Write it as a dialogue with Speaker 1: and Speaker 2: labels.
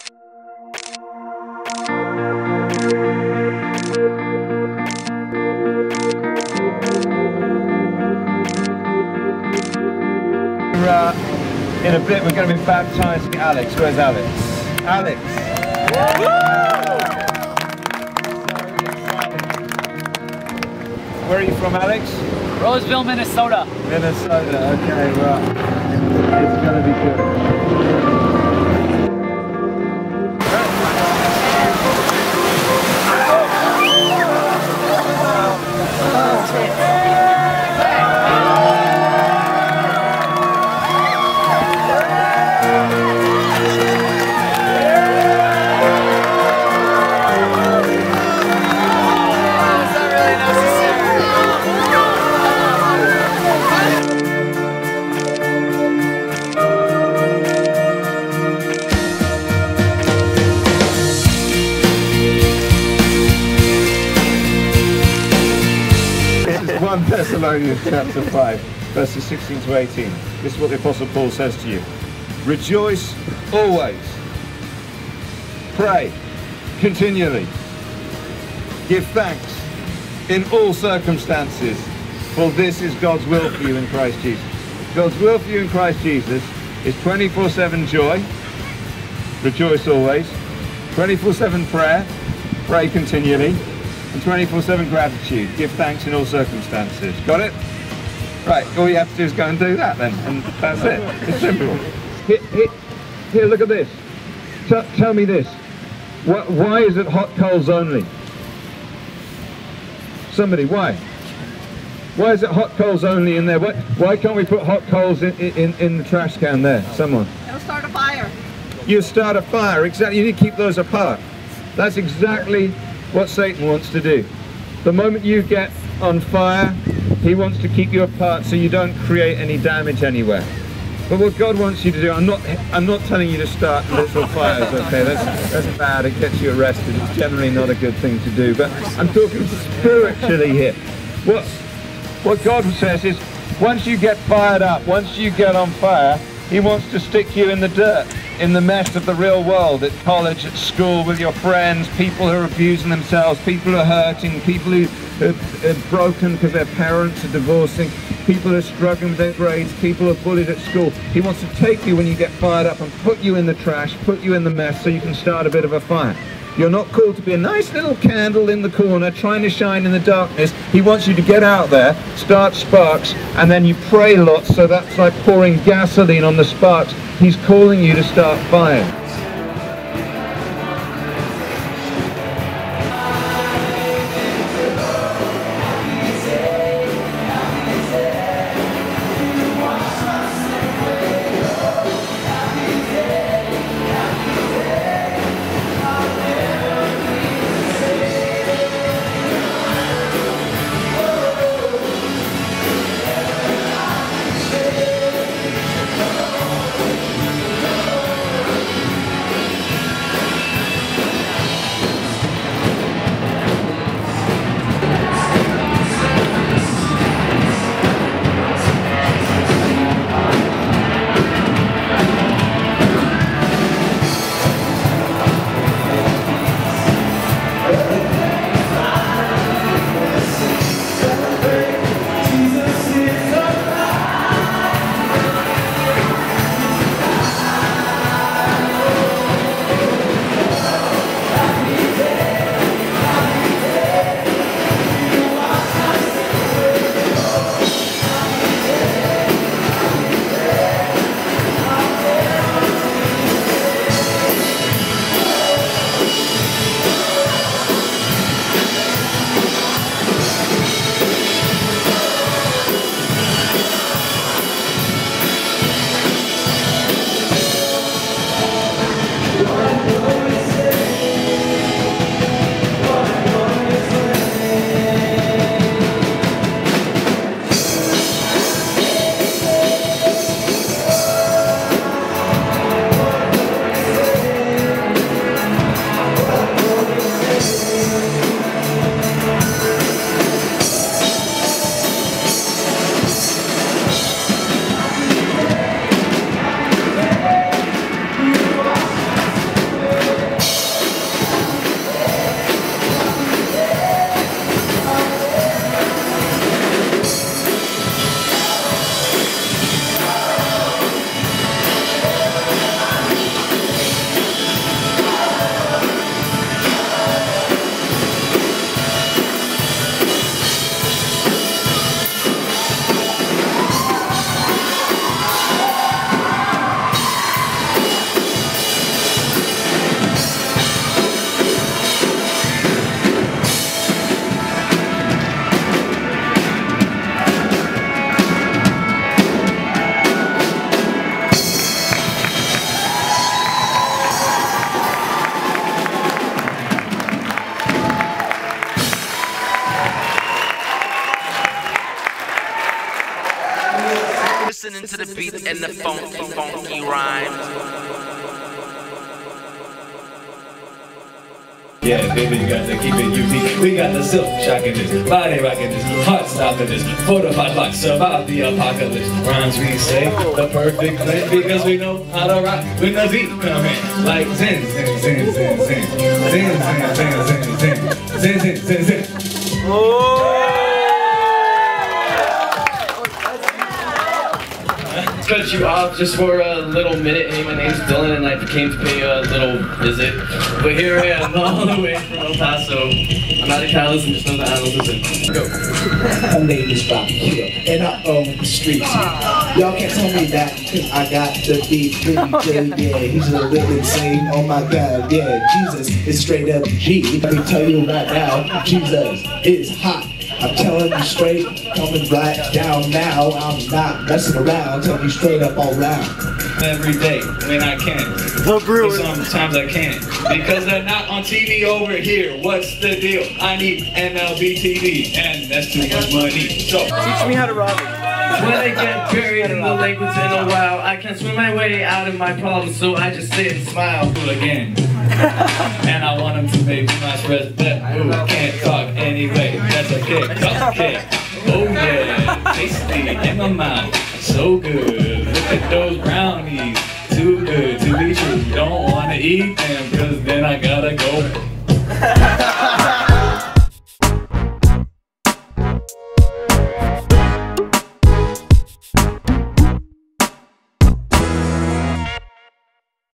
Speaker 1: In a bit we're going to be baptizing Alex. Where's Alex? Alex! Where are you from, Alex?
Speaker 2: Roseville, Minnesota.
Speaker 1: Minnesota, okay, well, it's going to be good. Thessalonians chapter 5, verses 16 to 18. This is what the Apostle Paul says to you. Rejoice always. Pray continually. Give thanks in all circumstances, for this is God's will for you in Christ Jesus. God's will for you in Christ Jesus is 24/7 joy. Rejoice always. 24/7 prayer. Pray continually. And 24/7 gratitude. Give thanks in all circumstances. Got it? Right, all you have to do is go and do that then, and that's it. It's simple. Here, look at this. Tell me this. Why is it hot coals only? Somebody, why? Why is it hot coals only in there? Why can't we put hot coals in the trash can there? Someone.
Speaker 3: It'll start a fire.
Speaker 1: You start a fire, exactly. You need to keep those apart. That's exactly what Satan wants to do. The moment you get on fire, he wants to keep you apart so you don't create any damage anywhere. But what God wants you to do, I'm not telling you to start literal fires, okay? That's bad, it gets you arrested. It's generally not a good thing to do. But I'm talking spiritually here. What God says is, once you get fired up, once you get on fire, he wants to stick you in the dirt, in the mess of the real world, at college, at school, with your friends, people who are abusing themselves, people who are hurting, people who are broken because their parents are divorcing, people who are struggling with their grades, people who are bullied at school. He wants to take you when you get fired up and put you in the trash, put you in the mess so you can start a bit of a fire. You're not called to be a nice little candle in the corner trying to shine in the darkness. He wants you to get out there, start sparks, and then you pray lots, so that's like pouring gasoline on the sparks. He's calling you to start fire.
Speaker 3: listening to the beat and the funky rhymes.
Speaker 4: Yeah, baby, you got to keep it unique. We got the silk shocking this, body rocking this, heart stopping this, fortified block, survive the apocalypse. Rhymes we say, the perfect blend, because we know how to rock when the beat come in. Like zen, zen, zen, zen, zen, zen, zen, zen, zen, zen, zen, zen, zen, zen. Oh!
Speaker 5: Cut you off just for a little minute. Hey, my name's Dylan and I came to pay a little visit. But here I am all the way from El Paso. I'm out of Cali and just know that I don't listen. Go.
Speaker 6: My name is Bobby Hill and I own the streets. Y'all can't tell me that because I got the beat pretty good. Yeah, he's a little insane. Oh my God, yeah, Jesus is straight up G. Let me tell you right now, Jesus is hot. I'm telling you straight, coming right down now. I'm not messing around, telling you straight up all round.
Speaker 4: Every day when I can, but sometimes I can't, because they're not on TV over here. What's the deal? I need MLB TV, and that's too much money. So
Speaker 2: Teach me how to rob it.
Speaker 5: When I get buried in the lake within a while, I can swim my way out of my problems, so I just sit and smile.
Speaker 4: Again, and I want him to make my stress bet. Who can't talk anyway? That's a kick, okay. Oh yeah, tasty in my mouth, so good. Look at those brownies, too good to be true. Don't wanna eat them, cause then I gotta go.